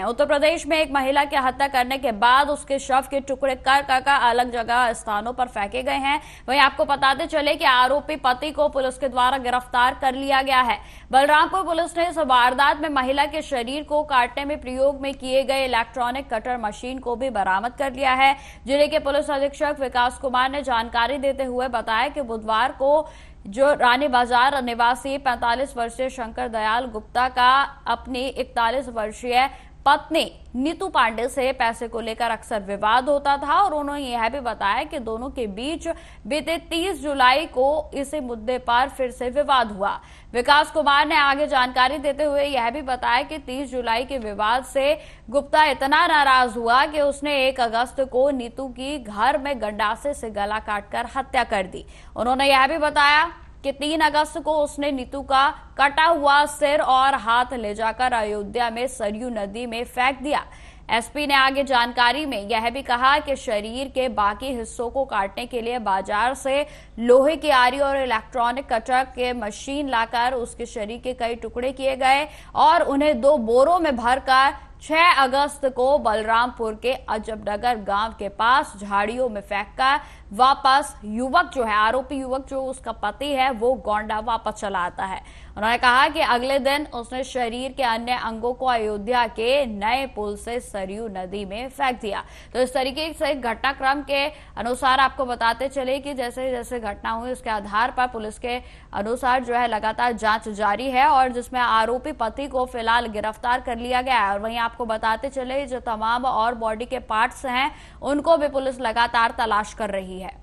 उत्तर प्रदेश में एक महिला की हत्या करने के बाद उसके शव के टुकड़े कर अलग जगह स्थानों पर फेंके गए हैं। वहीं आपको बताते चले कि आरोपी पति को पुलिस के द्वारा गिरफ्तार कर लिया गया है। बलरामपुर पुलिस ने इस वारदात में महिला के शरीर को काटने में प्रयोग में किए गए इलेक्ट्रॉनिक कटर मशीन को भी बरामद कर लिया है। जिले के पुलिस अधीक्षक विकास कुमार ने जानकारी देते हुए बताया कि बुधवार को जो रानी बाजार निवासी 45 वर्षीय शंकर दयाल गुप्ता का अपनी 41 वर्षीय पत्नी नीतू पांडे से पैसे को लेकर अक्सर विवाद होता था और उन्होंने यह भी बताया कि दोनों के बीच बीते 30 जुलाई को इसी मुद्दे पर फिर से विवाद हुआ। विकास कुमार ने आगे जानकारी देते हुए यह भी बताया कि 30 जुलाई के विवाद से गुप्ता इतना नाराज हुआ कि उसने 1 अगस्त को नीतू की घर में गंडासे से गला काटकर हत्या कर दी। उन्होंने यह भी बताया कि 3 अगस्त को उसने नीतू का कटा हुआ सिर और हाथ ले जाकर अयोध्या में सरयू नदी में फेंक दिया। एसपी ने आगे जानकारी में यह भी कहा कि शरीर के बाकी हिस्सों को काटने के लिए बाजार से लोहे की आरी और इलेक्ट्रॉनिक कटर के मशीन लाकर उसके शरीर के कई टुकड़े किए गए और उन्हें 2 बोरों में भरकर 6 अगस्त को बलरामपुर के अजबनगर गांव के पास झाड़ियों में फेंककर वापस युवक जो है, आरोपी युवक जो उसका पति है, वो गोंडा वापस चला आता है। उन्होंने कहा कि अगले दिन उसने शरीर के अन्य अंगों को अयोध्या के नए पुल से सरयू नदी में फेंक दिया। तो इस तरीके से घटनाक्रम के अनुसार आपको बताते चले कि जैसे जैसे घटना हुई उसके आधार पर पुलिस के अनुसार जो है लगातार जांच जारी है और जिसमें आरोपी पति को फिलहाल गिरफ्तार कर लिया गया है। और वहीं आपको बताते चले जो तमाम और बॉडी के पार्ट्स हैं उनको भी पुलिस लगातार तलाश कर रही है।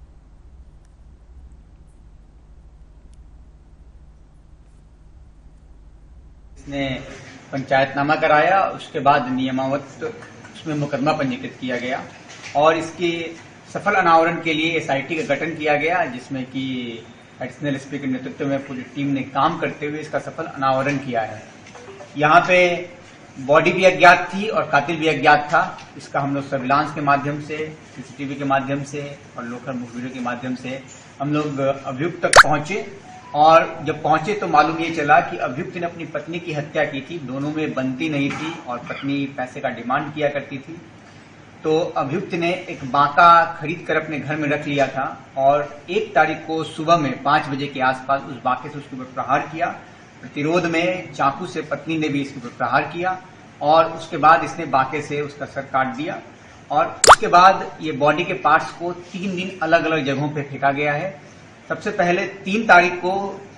इसने पंचायतनामा कराया, उसके बाद नियमावत उसमें मुकदमा पंजीकृत किया गया और इसके सफल अनावरण के लिए एसआईटी का गठन किया गया, जिसमें कि एडिशनल एसपी के नेतृत्व में पूरी टीम ने काम करते हुए इसका सफल अनावरण किया है। यहाँ पे बॉडी भी अज्ञात थी और कातिल भी अज्ञात था। इसका हम लोग सर्विलांस के माध्यम से, सीसीटीवी के माध्यम से और लोकल मुखबिरों के माध्यम से हम लोग अभियुक्त तक पहुंचे और जब पहुंचे तो मालूम ये चला कि अभियुक्त ने अपनी पत्नी की हत्या की थी। दोनों में बनती नहीं थी और पत्नी पैसे का डिमांड किया करती थी। तो अभियुक्त ने एक बांका खरीद कर अपने घर में रख लिया था और 1 तारीख को सुबह में 5 बजे के आसपास उस बांके से उसके ऊपर प्रहार किया। प्रतिरोध में चाकू से पत्नी ने भी इसके ऊपर प्रहार किया और उसके बाद इसने बांके से उसका सर काट दिया और उसके बाद ये बॉडी के पार्ट्स को 3 दिन अलग अलग जगहों पे फेंका गया है। सबसे पहले 3 तारीख को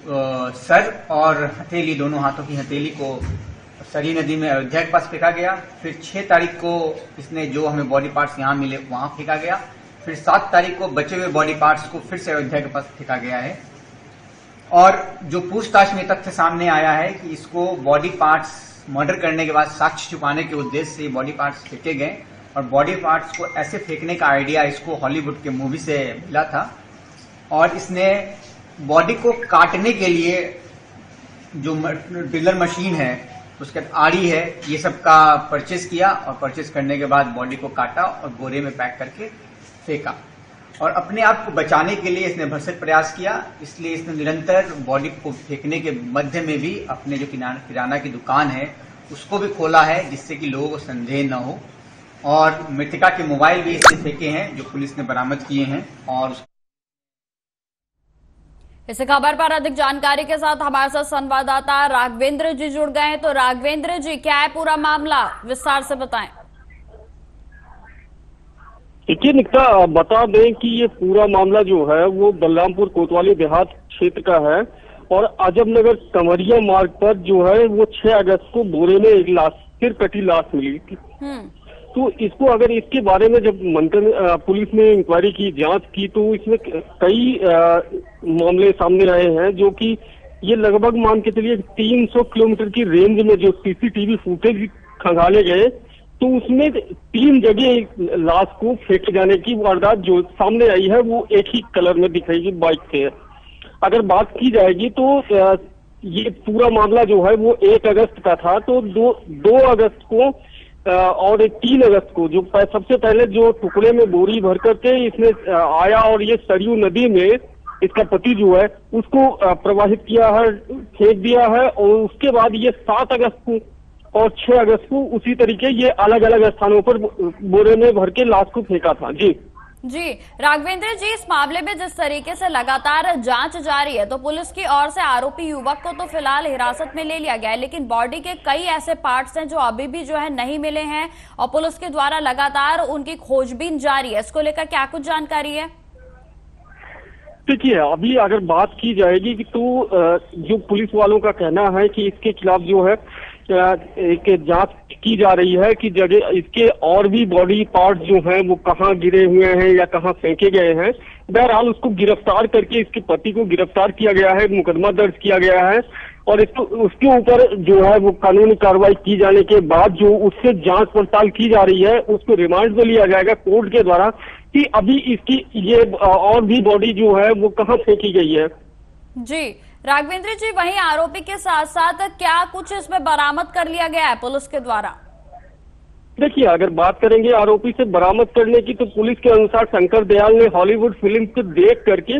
सर और हथेली, दोनों हाथों की हथेली को सरयू नदी में अयोध्या के पास फेंका गया। फिर 6 तारीख को इसने जो हमें बॉडी पार्ट्स यहाँ मिले वहां फेंका गया। फिर 7 तारीख को बचे हुए बॉडी पार्ट्स को फिर से अयोध्या के पास फेंका गया है। और जो पूछताछ में तथ्य सामने आया है कि इसको बॉडी पार्ट्स मर्डर करने के बाद साक्ष्य छुपाने के उद्देश्य से बॉडी पार्ट्स फेंके गए और बॉडी पार्ट्स को ऐसे फेंकने का आइडिया इसको हॉलीवुड के मूवी से मिला था और इसने बॉडी को काटने के लिए जो ड्रिलर मशीन है, उसके आरी है, ये सब का परचेज किया और परचेज करने के बाद बॉडी को काटा और बोरे में पैक करके फेंका और अपने आप को बचाने के लिए इसने भरसक प्रयास किया। इसलिए इसने निरंतर बॉडी को फेंकने के मध्य में भी अपने जो किराना की दुकान है उसको भी खोला है, जिससे कि लोगों को संदेह न हो। और मृतका के मोबाइल भी इसने फेंके हैं जो पुलिस ने बरामद किए हैं। और इस खबर पर अधिक जानकारी के साथ हमारे साथ संवाददाता राघवेंद्र जी जुड़ गए हैं। तो राघवेंद्र जी, क्या है पूरा मामला, विस्तार से बताएं। देखिए निकिता, बता दें कि ये पूरा मामला जो है वो बलरामपुर कोतवाली देहात क्षेत्र का है और अजबनगर कंवरिया मार्ग पर जो है वो 6 अगस्त को बोरे में एक लाश, सिर कटी लाश मिली थी। तो इसको अगर इसके बारे में जब पुलिस ने इंक्वायरी की, जांच की, तो इसमें कई मामले सामने आए हैं जो कि ये लगभग मान के चलिए 300 किलोमीटर की रेंज में जो सीसीटीवी फुटेज खंगाले गए तो उसमें 3 जगह लाश को फेंके जाने की वारदात जो सामने आई है वो एक ही कलर में दिखाई बाइक से है। अगर बात की जाएगी तो ये पूरा मामला जो है वो 1 अगस्त का था। तो 2 अगस्त को और 3 अगस्त को जो सबसे पहले जो टुकड़े में बोरी भर करके इसने आया और ये सरयू नदी में इसका पति जो है उसको प्रवाहित किया है, फेंक दिया है। और उसके बाद ये 7 अगस्त को और 6 अगस्त को उसी तरीके ये अलग अलग स्थानों पर बोरे में भर के लाश को फेंका था। जी राघवेंद्र जी, इस मामले में जिस तरीके से लगातार जांच जारी है, तो पुलिस की ओर से आरोपी युवक को तो फिलहाल हिरासत में ले लिया गया है, लेकिन बॉडी के कई ऐसे पार्ट्स हैं जो अभी भी जो है नहीं मिले हैं और पुलिस के द्वारा लगातार उनकी खोजबीन जारी है। इसको लेकर क्या कुछ जानकारी है? देखिए, अभी अगर बात की जाएगी कि तो जो पुलिस वालों का कहना है कि इसके खिलाफ जो है एक जांच की जा रही है कि जगह इसके और भी बॉडी पार्ट जो हैं वो कहाँ गिरे हुए हैं या कहाँ फेंके गए हैं। बहरहाल उसको गिरफ्तार करके इसके पति को गिरफ्तार किया गया है, मुकदमा दर्ज किया गया है और इसको उसके ऊपर जो है वो कानूनी कार्रवाई की जाने के बाद जो उससे जांच पड़ताल की जा रही है उसको रिमांड पे लिया जाएगा कोर्ट के द्वारा कि अभी इसकी ये और भी बॉडी जो है वो कहाँ फेंकी गई है। जी राघवेंद्र जी, वहीं आरोपी के साथ साथ क्या कुछ इसमें बरामद कर लिया गया है पुलिस के द्वारा? देखिए, अगर बात करेंगे आरोपी से बरामद करने की तो पुलिस के अनुसार शंकर दयाल ने हॉलीवुड फिल्म को देख करके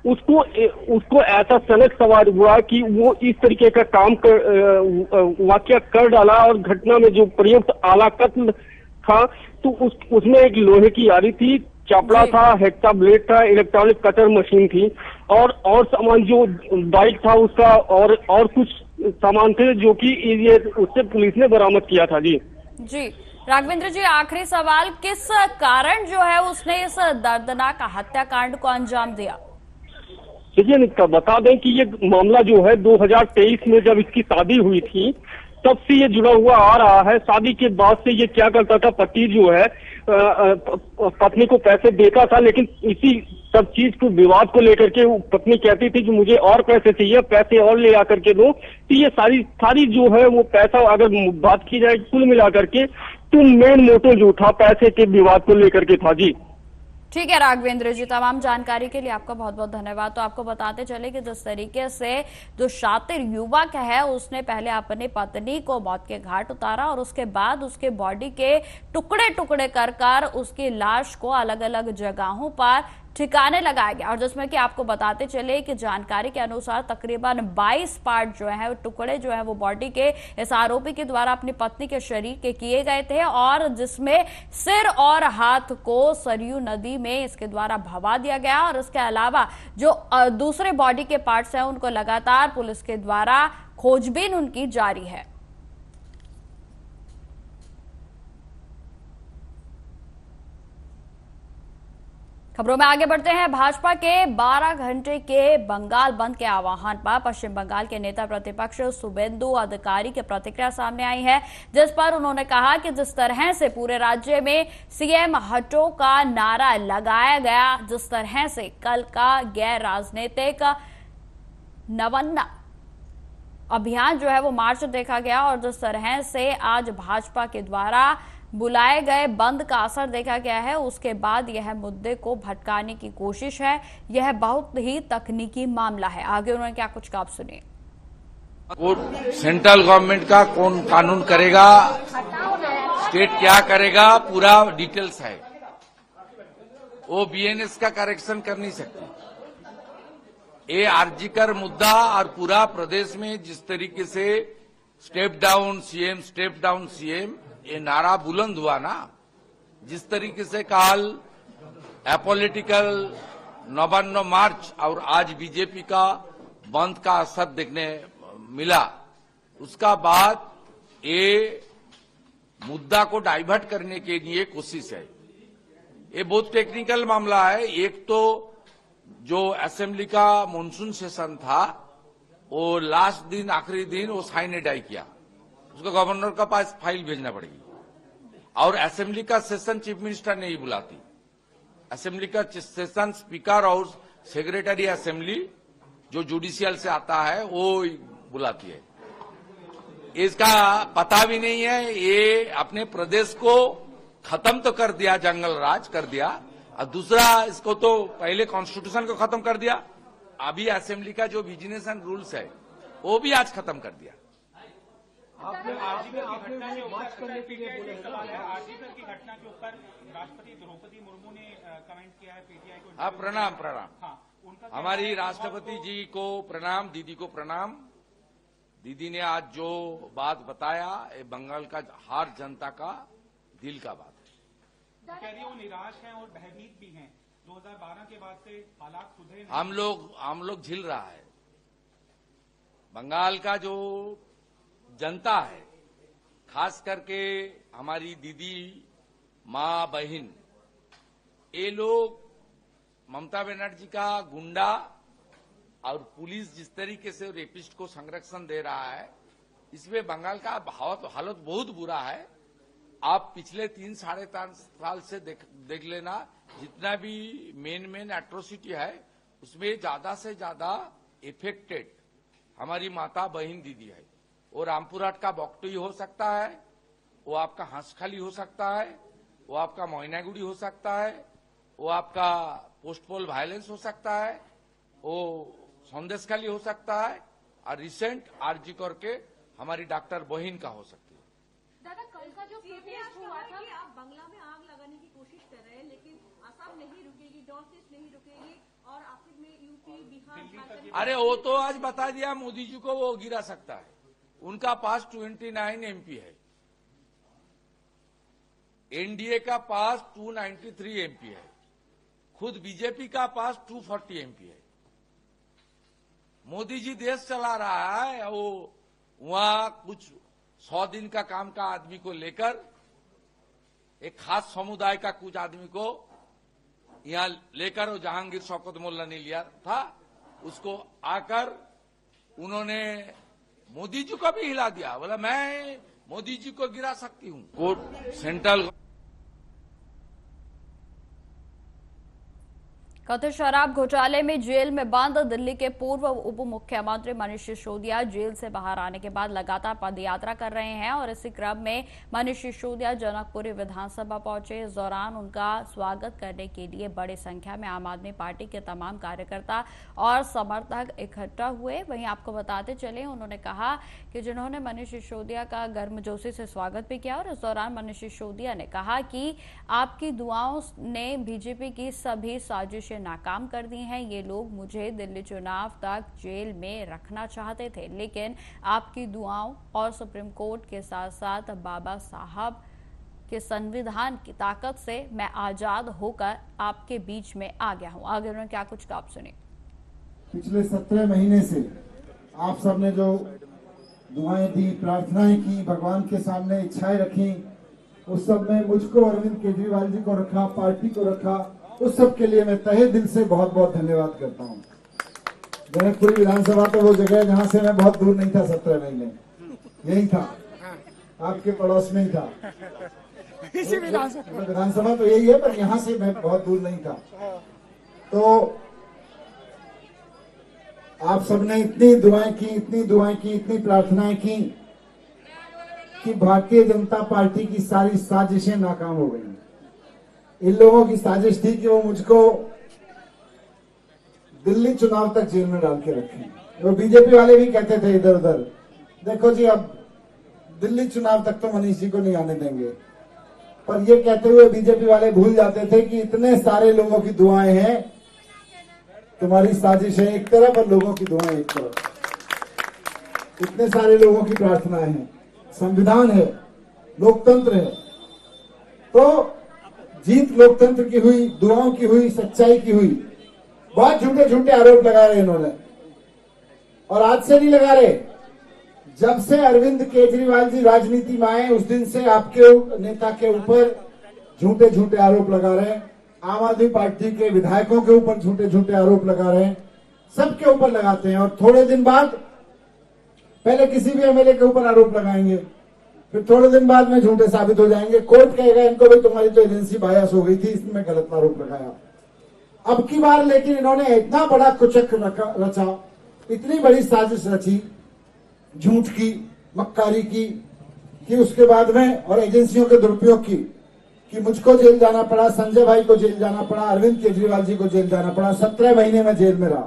उसको ऐसा सनक सवार हुआ कि वो इस तरीके का काम वाकया कर डाला और घटना में जो प्रयुक्त आला कत्ल था तो उसमें एक लोहे की यारी थी, चापड़ा था, हेक्सा ब्लेड था, इलेक्ट्रॉनिक कटर मशीन थी और सामान जो बाइक था उसका और कुछ सामान थे जो कि ये उससे पुलिस ने बरामद किया था। जी राघवेंद्र जी, आखिरी सवाल, किस कारण जो है उसने इस दर्दनाक हत्याकांड को अंजाम दिया? देखिए, बता दें कि ये मामला जो है 2023 में जब इसकी शादी हुई थी तब से ये जुड़ा हुआ आ रहा है। शादी के बाद से ये क्या करता था, पति जो है पत्नी को पैसे देता था, लेकिन इसी सब चीज को विवाद को लेकर के पत्नी कहती थी कि मुझे और पैसे चाहिए, पैसे और ले आकर के दो। तो ये सारी जो है वो पैसा अगर बात की जाए कुल मिलाकर के तो मेन मोटिव जो था पैसे के विवाद को लेकर के था। जी ठीक है राघवेंद्र जी, तमाम जानकारी के लिए आपका बहुत बहुत धन्यवाद। तो आपको बताते चले कि जिस तरीके से जो शातिर युवक है उसने पहले अपनी पत्नी को मौत के घाट उतारा और उसके बाद उसके बॉडी के टुकड़े टुकड़े कर उसकी लाश को अलग अलग जगहों पर ठिकाने लगाया गया और जिसमें कि आपको बताते चले कि जानकारी के अनुसार तकरीबन 22 पार्ट जो है टुकड़े जो है वो बॉडी के इस आरोपी के द्वारा अपनी पत्नी के शरीर के किए गए थे और जिसमें सिर और हाथ को सरयू नदी में इसके द्वारा भवा दिया गया और इसके अलावा जो दूसरे बॉडी के पार्ट्स हैं उनको लगातार पुलिस के द्वारा खोजबीन उनकी जारी है। खबरों में आगे बढ़ते हैं। भाजपा के 12 घंटे के बंगाल बंद के आह्वान पर पश्चिम बंगाल के नेता प्रतिपक्ष शुभेंदु अधिकारी की प्रतिक्रिया सामने आई है, जिस पर उन्होंने कहा कि जिस तरह से पूरे राज्य में सीएम हटो का नारा लगाया गया, जिस तरह से कल का गैर राजनीतिक नवन्ना अभियान जो है वो मार्च देखा गया और जिस तरह से आज भाजपा के द्वारा बुलाए गए बंद का असर देखा गया है, उसके बाद यह मुद्दे को भटकाने की कोशिश है। यह बहुत ही तकनीकी मामला है। आगे उन्होंने क्या कुछ कहा, सुनिए। वो सेंट्रल गवर्नमेंट का कौन कानून करेगा, स्टेट क्या करेगा, पूरा डिटेल्स है। वो बीएनएस का करेक्शन कर नहीं सकती। ये आरजीकर मुद्दा और पूरा प्रदेश में जिस तरीके से स्टेप डाउन सीएम ये नारा बुलंद हुआ ना, जिस तरीके से कल अपॉलिटिकल नवान्न मार्च और आज बीजेपी का बंद का असर देखने मिला, उसका बाद ये मुद्दा को डाइवर्ट करने के लिए कोशिश है। ये बहुत टेक्निकल मामला है। एक तो जो असेंबली का मॉनसून सेशन था वो लास्ट दिन आखिरी दिन वो साइन डाई किया, उसको गवर्नर का पास फाइल भेजना पड़ेगी और असेंबली का सेशन चीफ मिनिस्टर नहीं बुलाती। असेंबली का सेशन स्पीकर और सेक्रेटरी असेंबली जो जुडिशियल से आता है वो बुलाती है। इसका पता भी नहीं है। ये अपने प्रदेश को खत्म तो कर दिया, जंगल राज कर दिया, और दूसरा इसको तो पहले कॉन्स्टिट्यूशन को खत्म कर दिया, अभी असेंबली का जो बिजनेस एंड रूल्स है वो भी आज खत्म कर दिया। आपने आरजीकर की घटना के ऊपर करने के लिए बोले हैं, आरजीकर की घटना के ऊपर राष्ट्रपति द्रौपदी मुर्मू ने कमेंट किया है पीटीआई को। हाँ, प्रणाम। हाँ, उनका हमारी राष्ट्रपति जी को प्रणाम, दीदी को प्रणाम। दीदी ने आज जो बात बताया ये बंगाल का हर जनता का दिल का बात है। कह रही वो निराश हैं और भयभीत भी हैं। 2012 के बाद से हालात सुधरे नहीं। हम लोग झिल रहा है। बंगाल का जो जनता है, खास करके हमारी दीदी, माँ, बहन, ये लोग ममता बनर्जी का गुंडा और पुलिस जिस तरीके से रेपिस्ट को संरक्षण दे रहा है, इसमें बंगाल का हालत बहुत बुरा है। आप पिछले 3-3.5 साल से देख लेना, जितना भी मेन एट्रोसिटी है उसमें ज्यादा से ज्यादा इफेक्टेड हमारी माता, बहन, दीदी है। वो रामपुरहाट का बॉक्टोई हो सकता है, वो आपका हंसखाली हो सकता है, वो आपका मोइनागुड़ी हो सकता है, वो आपका पोस्टपोल वायलेंस हो सकता है, वो संदेशखाली हो सकता है, और रिसेंट आरजी करके हमारी डॉक्टर बहन का हो सकती है। दादा, कल का जो प्रोटेस्ट हुआ था कि आप बंगला में आग लगाने की कोशिश कर रहे हैं, लेकिन असम नहीं रुकेगी, नॉर्थ ईस्ट नहीं रुकेगी, और आखिर में यूपी, बिहार। अरे वो तो आज बता दिया मोदी जी को, वो गिरा सकता है। उनका पास 29 एमपी है, एनडीए का पास 293 एमपी है, खुद बीजेपी का पास 240 एमपी है। मोदी जी देश चला रहा है, वो वहां कुछ 100 दिन का काम का आदमी को लेकर, एक खास समुदाय का कुछ आदमी को यहां लेकर, वो जहांगीर शौकत मोल्ला ने लिया था, उसको आकर उन्होंने मोदी जी को भी हिला दिया। बोला मैं मोदी जी को गिरा सकती हूं। कोर्ट सेंट्रल कथित शराब घोटाले में जेल में बंद दिल्ली के पूर्व उप मुख्यमंत्री मनीष सिसोदिया जेल से बाहर आने के बाद लगातार पदयात्रा कर रहे हैं और इसी क्रम में मनीष सिसोदिया जनकपुरी विधानसभा पहुंचे। इस दौरान उनका स्वागत करने के लिए बड़ी संख्या में आम आदमी पार्टी के तमाम कार्यकर्ता और समर्थक इकट्ठा हुए। वहीं आपको बताते चले, उन्होंने कहा कि जिन्होंने मनीष सिसोदिया का गर्मजोशी से स्वागत भी किया, और इस दौरान मनीष सिसोदिया ने कहा कि आपकी दुआओं ने बीजेपी की सभी साजिशें नाकाम कर दी हैं। ये लोग मुझे दिल्ली चुनाव तक जेल में रखना चाहते थे, लेकिन आपकी दुआओं और सुप्रीम कोर्ट के साथ साथ बाबा साहब के संविधान की ताकत से मैं आजाद होकर आपके बीच में आ गया हूं। आगे उन्होंने क्या कुछ कहा, आप सुनिए। पिछले 17 महीने से आप सबने जो दुआएं दी, प्रार्थनाएं की, भगवान के सामने इच्छाएं रखी, उस सब में मुझको, अरविंद केजरीवाल जी को रखा, पार्टी को रखा, उस सब के लिए मैं तहे दिल से बहुत बहुत धन्यवाद करता हूँ। जनकपुरी विधानसभा तो वो जगह है जहाँ से मैं बहुत दूर नहीं था। 17 महीने यही था, आपके पड़ोस में ही था। विधानसभा तो यही है, पर यहाँ से मैं बहुत दूर नहीं था। तो आप सबने इतनी दुआएं की, इतनी प्रार्थनाएं की कि भारतीय जनता पार्टी की सारी साजिशें नाकाम हो गई। इन लोगों की साजिश थी कि वो मुझको दिल्ली चुनाव तक जेल में डाल के रखें। वो बीजेपी वाले भी कहते थे इधर उधर, देखो जी अब दिल्ली चुनाव तक तो मनीष जी को नहीं आने देंगे, पर ये कहते हुए बीजेपी वाले भूल जाते थे कि इतने सारे लोगों की दुआएं हैं। तुम्हारी साजिशें एक तरफ और लोगों की दुआएं एक तरफ। इतने सारे लोगों की प्रार्थनाएं हैं, संविधान है, लोकतंत्र है। तो जीत लोकतंत्र की हुई, दुआओं की हुई, सच्चाई की हुई। बहुत झूठे झूठे आरोप लगा रहे इन्होंने, और आज से नहीं लगा रहे। जब से अरविंद केजरीवाल जी राजनीति में आए उस दिन से आपके नेता के ऊपर झूठे झूठे आरोप लगा रहे हैं। आम आदमी पार्टी के विधायकों के ऊपर झूठे झूठे आरोप लगा रहे हैं, सबके ऊपर लगाते हैं। और थोड़े दिन बाद पहले किसी भी एमएलए के ऊपर आरोप लगाएंगे, फिर थोड़े दिन बाद में झूठे साबित हो जाएंगे। कोर्ट कहेगा इनको भी तुम्हारी तो एजेंसी बायस हो गई थी, इसमें गलत आरोप लगाया। अब की बार लेकिन इन्होंने इतना बड़ा कुचक रचा, इतनी बड़ी साजिश रची, झूठ की, मक्कारी की, कि उसके बाद में और एजेंसियों के दुरुपयोग की, कि मुझको जेल जाना पड़ा, संजय भाई को जेल जाना पड़ा, अरविंद केजरीवाल जी को जेल जाना पड़ा। 17 महीने में जेल में रहा।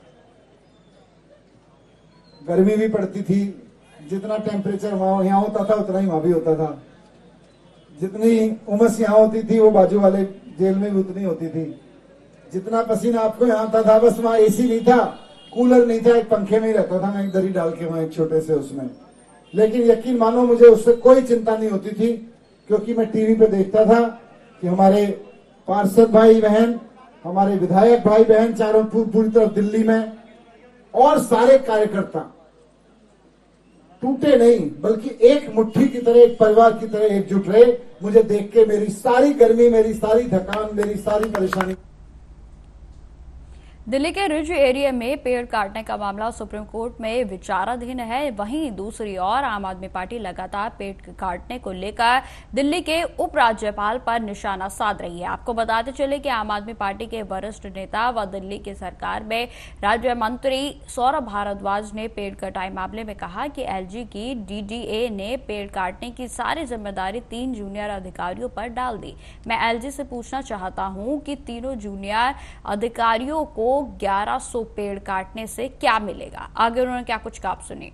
गर्मी भी पड़ती थी, जितना टेम्परेचर वहां यहाँ होता था उतना ही वहां भी होता था। जितनी उमस यहाँ होती थी वो बाजू वाले जेल में भी उतनी होती थी। जितना पसीना आपको यहाँ आता था, बस वहां एसी नहीं था, कूलर नहीं था, एक पंखे में ही रहता था मैं, एक दरी डाल के वहां एक छोटे से उसमें। लेकिन यकीन मानो मुझे उससे कोई चिंता नहीं होती थी, क्योंकि मैं टीवी पे देखता था कि हमारे पार्षद भाई बहन, हमारे विधायक भाई बहन चारों पूरी तरफ दिल्ली में, और सारे कार्यकर्ता टूटे नहीं बल्कि एक मुट्ठी की तरह, एक परिवार की तरह एकजुट रहे। मुझे देख के मेरी सारी गर्मी, मेरी सारी थकान, मेरी सारी परेशानी। दिल्ली के रिज एरिया में पेड़ काटने का मामला सुप्रीम कोर्ट में विचाराधीन है। वहीं दूसरी ओर आम आदमी पार्टी लगातार पेड़ काटने को लेकर दिल्ली के उपराज्यपाल पर निशाना साध रही है। आपको बताते चले कि आम आदमी पार्टी के वरिष्ठ नेता व दिल्ली की सरकार में राज्य मंत्री सौरभ भारद्वाज ने पेड़ कटाई मामले में कहा कि एलजी की डीडीए ने पेड़ काटने की सारी जिम्मेदारी 3 जूनियर अधिकारियों पर डाल दी। मैं एलजी से पूछना चाहता हूं कि तीनों जूनियर अधिकारियों को 1100 पेड़ काटने से क्या मिलेगा। आगे उन्होंने क्या कुछ कहा, सुनिए।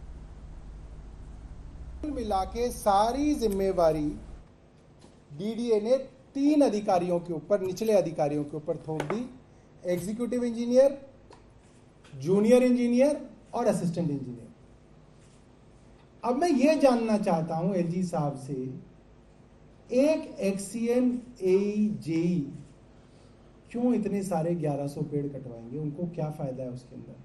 मिला के सारी जिम्मेवारी डीडीए ने 3 अधिकारियों के ऊपर, निचले अधिकारियों के ऊपर थोप दी। एग्जीक्यूटिव इंजीनियर, जूनियर इंजीनियर और असिस्टेंट इंजीनियर। अब मैं ये जानना चाहता हूं एलजी साहब से, एक एक्सीएम एजेई क्यों इतने सारे 1100 पेड़ कटवाएंगे? उनको क्या फायदा है उसके अंदर?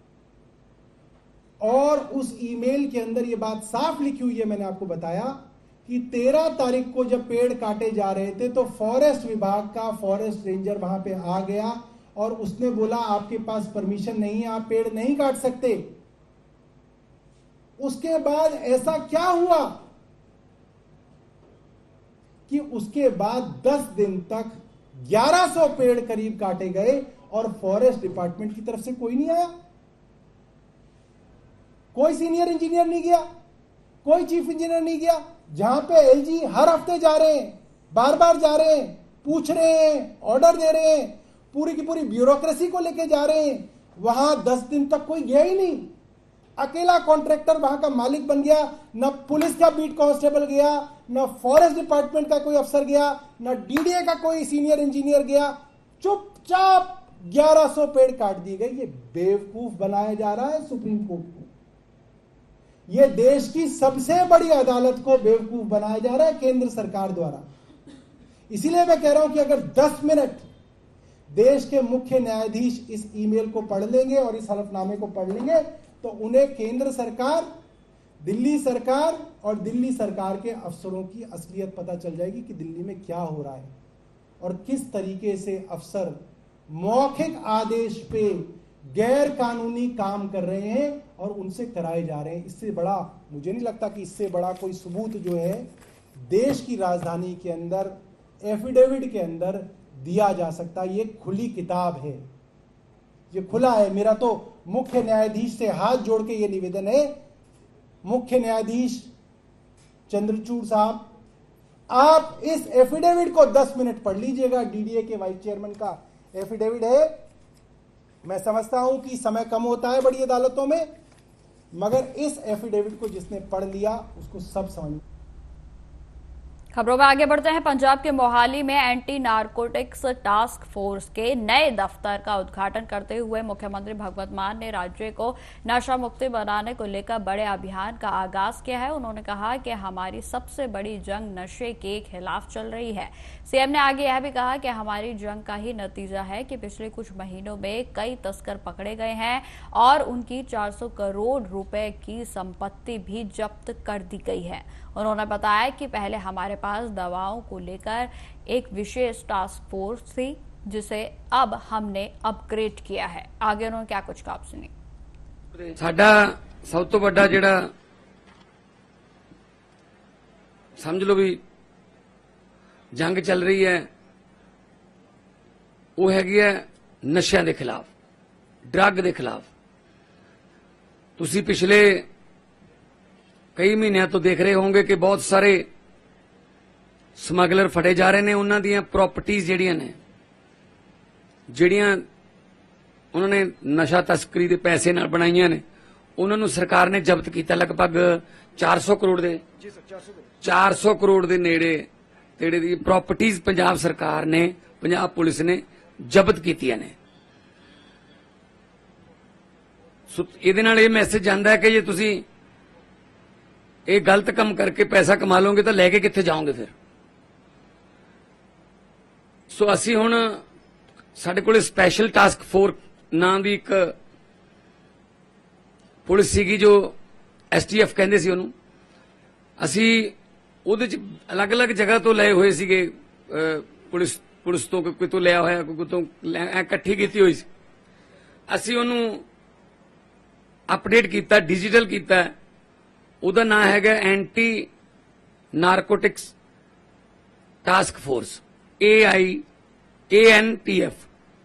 और उस ईमेल के अंदर ये बात साफ लिखी हुई है, मैंने आपको बताया कि 13 तारीख को जब पेड़ काटे जा रहे थे तो फॉरेस्ट विभाग का फॉरेस्ट रेंजर वहां पे आ गया और उसने बोला आपके पास परमिशन नहीं है, आप पेड़ नहीं काट सकते। उसके बाद ऐसा क्या हुआ कि उसके बाद 10 दिन तक 1100 पेड़ करीब काटे गए और फॉरेस्ट डिपार्टमेंट की तरफ से कोई नहीं आया, कोई सीनियर इंजीनियर नहीं गया, कोई चीफ इंजीनियर नहीं गया। जहां पे एलजी हर हफ्ते जा रहे हैं, बार बार जा रहे हैं, पूछ रहे हैं, ऑर्डर दे रहे हैं, पूरी की पूरी ब्यूरोक्रेसी को लेके जा रहे हैं, वहां 10 दिन तक कोई गया ही नहीं। अकेला कॉन्ट्रैक्टर वहां का मालिक बन गया, न पुलिस का बीट कांस्टेबल गया, न फॉरेस्ट डिपार्टमेंट का कोई अफसर गया, न डीडीए का कोई सीनियर इंजीनियर गया। चुपचाप 1100 पेड़ काट दिए गए। ये बेवकूफ बनाया जा रहा है सुप्रीम कोर्ट को। ये देश की सबसे बड़ी अदालत को बेवकूफ बनाया जा रहा है केंद्र सरकार द्वारा। इसीलिए मैं कह रहा हूं कि अगर 10 मिनट देश के मुख्य न्यायाधीश इस ईमेल को पढ़ लेंगे और इस हलफनामे को पढ़ लेंगे तो उन्हें केंद्र सरकार, दिल्ली सरकार और दिल्ली सरकार के अफसरों की असलियत पता चल जाएगी कि दिल्ली में क्या हो रहा है और किस तरीके से अफसर मौखिक आदेश पे गैर कानूनी काम कर रहे हैं और उनसे कराए जा रहे हैं। इससे बड़ा मुझे नहीं लगता कि इससे बड़ा कोई सबूत जो है देश की राजधानी के अंदर एफिडेविट के अंदर दिया जा सकता। ये खुली किताब है, ये खुला है। मेरा तो मुख्य न्यायाधीश से हाथ जोड़ के ये निवेदन है, मुख्य न्यायाधीश चंद्रचूड़ साहब, आप इस एफिडेविट को 10 मिनट पढ़ लीजिएगा। डीडीए के वाइस चेयरमैन का एफिडेविट है। मैं समझता हूं कि समय कम होता है बड़ी अदालतों में, मगर इस एफिडेविट को जिसने पढ़ लिया उसको सब समझ। खबरों में आगे बढ़ते हैं। पंजाब के मोहाली में एंटी नारकोटिक्स टास्क फोर्स के नए दफ्तर का उद्घाटन करते हुए मुख्यमंत्री भगवंत मान ने राज्य को नशा मुक्ति बनाने को लेकर बड़े अभियान का आगाज किया है। उन्होंने कहा कि हमारी सबसे बड़ी जंग नशे के खिलाफ चल रही है। सीएम ने आगे यह भी कहा कि हमारी जंग का ही नतीजा है कि पिछले कुछ महीनों में कई तस्कर पकड़े गए हैं और उनकी 400 करोड़ रुपए की संपत्ति भी जब्त कर दी गई है। उन्होंने बताया कि पहले हमारे पास दवाओं को लेकर एक विशेष टास्क फोर्स थी जिसे अब हमने अपग्रेड किया है। आगे उन्होंने क्या कुछ कहा, सुनिए। साडा सब तो बड़ा जिहड़ा समझ लो भी जंग चल रही है वो हैगी है नशियां दे खिलाफ, ड्रग दे खिलाफ। तुसी पिछले कई महीनों तो देख रहे होंगे कि बहुत सारे समगलर फड़े जा रहे हैं। उन्हां दी प्रॉपर्टीज जिहड़ियां ने, जिहड़ियां उन्होंने नशा तस्करी के पैसे नाल बनाईयां ने, उन्होंने सरकार ने जब्त किया। लगभग 400 करोड़ दे 400 करोड़ के नेड़े तेड़े दी प्रॉपर्टीज पंजाब सरकार ने, पंजाब पुलिस ने जब्त कीतियां ने। ਸੋ ਇਹਦੇ ਨਾਲ ਇਹ ਮੈਸੇਜ ਜਾਂਦਾ ਹੈ ਕਿ ਜੇ ਤੁਸੀਂ ਇਹ ਗਲਤ ਕੰਮ ਕਰਕੇ ਪੈਸਾ ਕਮਾ ਲਓਗੇ ਤਾਂ ਲੈ ਕੇ ਕਿੱਥੇ ਜਾਓਗੇ ਫਿਰ। ਸੋ ਅਸੀਂ ਹੁਣ ਸਾਡੇ ਕੋਲ ਸਪੈਸ਼ਲ ਟਾਸਕ ਫੋਰਸ ਨਾਂ ਦੀ ਇੱਕ ਪੁਲਿਸ ਸੀਗੀ ਜੋ STF ਕਹਿੰਦੇ ਸੀ ਉਹਨੂੰ। ਅਸੀਂ ਉਹਦੇ ਚ ਅਲੱਗ-ਅਲੱਗ ਜਗ੍ਹਾ ਤੋਂ ਲਏ ਹੋਏ ਸੀਗੇ, ਪੁਲਿਸ ਤੋਂ ਕੋਈ ਤੋਂ ਲਿਆ ਹੋਇਆ, ਕੋਈ ਤੋਂ ਇਕੱਠੀ ਕੀਤੀ ਹੋਈ ਸੀ। ਅਸੀਂ ਉਹਨੂੰ ਅਪਡੇਟ ਕੀਤਾ, ਡਿਜੀਟਲ ਕੀਤਾ। ਉਹਦਾ ਨਾਮ ਹੈਗਾ anti narcotics task force, AIANTF।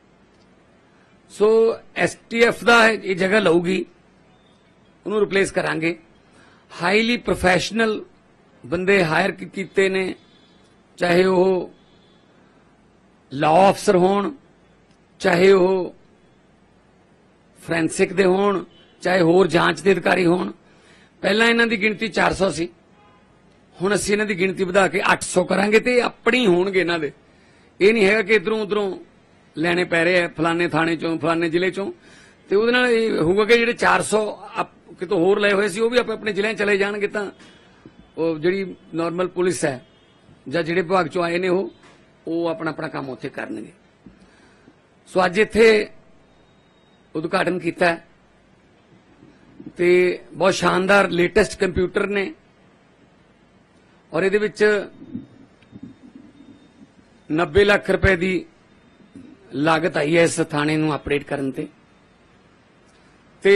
So STF ਦਾ ਇਹ ਜਗ੍ਹਾ ਲਊਗੀ, ਉਹਨੂੰ ਰਿਪਲੇਸ ਕਰਾਂਗੇ। ਹਾਈਲੀ ਪ੍ਰੋਫੈਸ਼ਨਲ ਬੰਦੇ ਹਾਇਰ ਕੀਤੇ ਨੇ, ਚਾਹੇ ਉਹ ਲਾਅ ਅਫਸਰ ਹੋਣ, ਚਾਹੇ ਉਹ ਫੋਰੈਂਸਿਕ ਦੇ ਹੋਣ, ਚਾਹੇ ਹੋਰ ਜਾਂਚ ਦੇ ਅਧਿਕਾਰੀ ਹੋਣ। ਪਹਿਲਾਂ ਇਹਨਾਂ ਦੀ ਗਿਣਤੀ 400 ਸੀ, ਹੁਣ ਅਸੀਂ ਇਹਨਾਂ ਦੀ ਗਿਣਤੀ ਵਧਾ ਕੇ 800 ਕਰਾਂਗੇ ਤੇ ਆਪਣੀ ਹੋਣਗੇ ਇਹਨਾਂ ਦੇ। ਇਹ ਨਹੀਂ ਹੈਗਾ ਕਿ ਇਧਰੋਂ ਉਧਰੋਂ ਲੈਣੇ ਪੈ ਰਹੇ ਆ ਫਲਾਣੇ ਥਾਣੇ ਚੋਂ, ਫਲਾਣੇ ਜ਼ਿਲ੍ਹੇ ਚੋਂ। ਤੇ ਉਹਦੇ ਨਾਲ ਇਹ ਹੋਊਗਾ ਕਿ ਜਿਹੜੇ 400 ਕਿਤੋਂ ਹੋਰ ਲਏ ਹੋਏ ਸੀ ਉਹ ਵੀ ਆਪਣੇ ਜ਼ਿਲ੍ਹਿਆਂ ਚਲੇ ਜਾਣਗੇ, ਤਾਂ ਉਹ ਜਿਹੜੀ ਨਾਰਮਲ ਪੁਲਿਸ ਹੈ ਜਾਂ ਜਿਹੜੇ ਵਿਭਾਗ ਚੋਂ ਆਏ ਨੇ ਉਹ ਆਪਣਾ ਆਪਣਾ ਕੰਮ ਉੱਥੇ ਕਰਨਗੇ। ਸੋ ਅੱਜ ਇੱਥੇ ਉਦਘਾਟਨ ਕੀਤਾ ਤੇ ਬਹੁਤ ਸ਼ਾਨਦਾਰ ਲੇਟੈਸਟ ਕੰਪਿਊਟਰ ਨੇ, ਔਰ ਇਹਦੇ ਵਿੱਚ 90 ਲੱਖ ਰੁਪਏ ਦੀ ਲਾਗਤ ਆਈ ਹੈ ਇਸ ਥਾਣੇ ਨੂੰ ਅਪਡੇਟ ਕਰਨ ਤੇ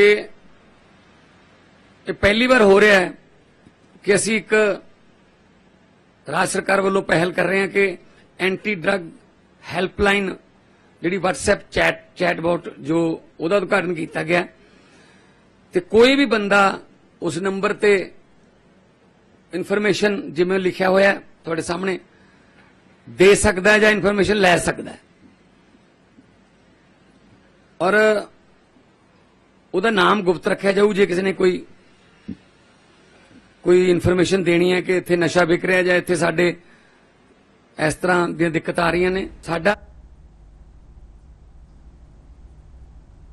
ਇਹ ਪਹਿਲੀ ਵਾਰ ਹੋ ਰਿਹਾ ਹੈ ਕਿ ਅਸੀਂ ਇੱਕ ਰਾਜ ਸਰਕਾਰ ਵੱਲੋਂ ਪਹਿਲ ਕਰ ਰਹੇ ਹਾਂ ਕਿ ਐਂਟੀ ਡਰੱਗ ਹੈਲਪਲਾਈਨ ਜਿਹੜੀ WhatsApp ਚੈਟਬੋਟ ਜੋ ਉਹਦਾ ਉਦਘਾਟਨ ਕੀਤਾ ਗਿਆ, ਤੇ ਕੋਈ ਵੀ ਬੰਦਾ ਉਸ ਨੰਬਰ ਤੇ ਇਨਫੋਰਮੇਸ਼ਨ ਜਿਵੇਂ ਲਿਖਿਆ ਹੋਇਆ ਤੁਹਾਡੇ ਸਾਹਮਣੇ ਦੇ ਸਕਦਾ ਹੈ ਜਾਂ ਇਨਫੋਰਮੇਸ਼ਨ ਲੈ ਸਕਦਾ ਹੈ। ਔਰ ਉਹਦਾ ਨਾਮ ਗੁਪਤ ਰੱਖਿਆ ਜਾਊ। ਜੇ ਕਿਸੇ ਨੇ ਕੋਈ ਇਨਫੋਰਮੇਸ਼ਨ ਦੇਣੀ ਹੈ ਕਿ ਇੱਥੇ ਨਸ਼ਾ ਵਿਕ ਰਿਹਾ ਜਾਂ ਇੱਥੇ ਸਾਡੇ ਇਸ ਤਰ੍ਹਾਂ ਦੀਆਂ ਦਿੱਕਤਾਂ ਆ ਰਹੀਆਂ ਨੇ, ਸਾਡਾ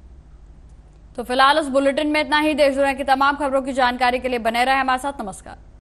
तो फिलहाल इस बुलेटिन में इतना ही। देश दुनिया की तमाम खबरों की जानकारी के लिए बने रहे हमारे साथ। नमस्कार।